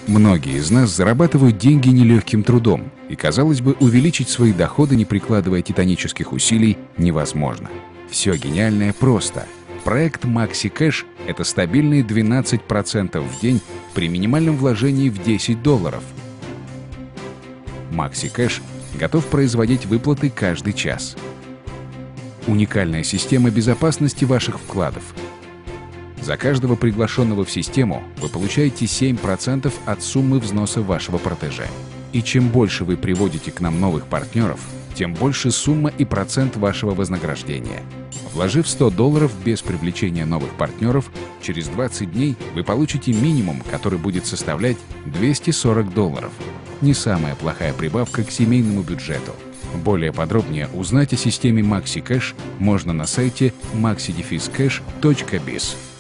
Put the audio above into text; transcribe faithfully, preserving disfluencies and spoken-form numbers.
Многие из нас зарабатывают деньги нелегким трудом, и, казалось бы, увеличить свои доходы, не прикладывая титанических усилий, невозможно. Все гениальное просто. Проект MaxiCash – это стабильные двенадцать процентов в день при минимальном вложении в десять долларов. MaxiCash готов производить выплаты каждый час. Уникальная система безопасности ваших вкладов. За каждого приглашенного в систему вы получаете семь процентов от суммы взноса вашего протеже. И чем больше вы приводите к нам новых партнеров, тем больше сумма и процент вашего вознаграждения. Вложив сто долларов без привлечения новых партнеров, через двадцать дней вы получите минимум, который будет составлять двести сорок долларов. Не самая плохая прибавка к семейному бюджету. Более подробнее узнать о системе MaxiCash можно на сайте maxi dash cash точка biz.